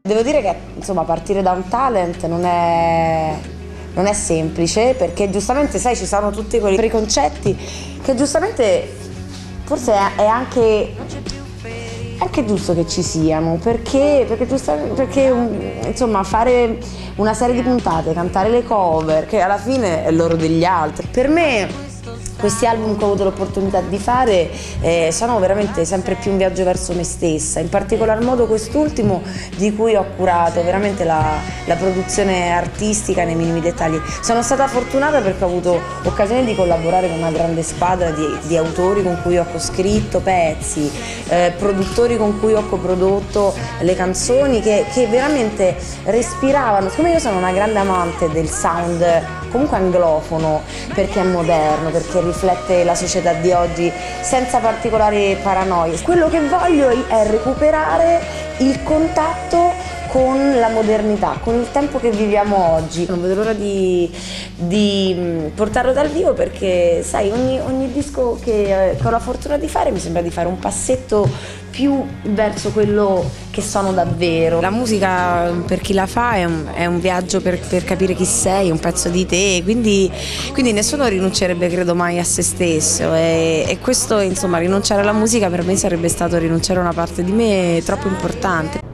Devo dire che insomma partire da un talent non è semplice, perché giustamente sai ci sono tutti quei preconcetti che giustamente forse è anche giusto che ci siano, perché insomma fare una serie di puntate, cantare le cover, che alla fine è l'oro degli altri. Per me questi album che ho avuto l'opportunità di fare sono veramente sempre più un viaggio verso me stessa, in particolar modo quest'ultimo di cui ho curato veramente la produzione artistica nei minimi dettagli. Sono stata fortunata perché ho avuto occasione di collaborare con una grande squadra di autori con cui ho coscritto pezzi, produttori con cui ho coprodotto le canzoni che veramente respiravano. Siccome io sono una grande amante del sound comunque anglofono, perché è moderno, perché riflette la società di oggi senza particolari paranoie. Quello che voglio è recuperare il contatto con la modernità, con il tempo che viviamo oggi. Non vedo l'ora di portarlo dal vivo, perché sai, ogni disco che ho la fortuna di fare mi sembra di fare un passetto più verso quello che sono davvero. La musica, per chi la fa, è un viaggio per capire chi sei, un pezzo di te, quindi nessuno rinuncerebbe, credo, mai a se stesso, e questo, insomma, rinunciare alla musica per me sarebbe stato rinunciare a una parte di me troppo importante.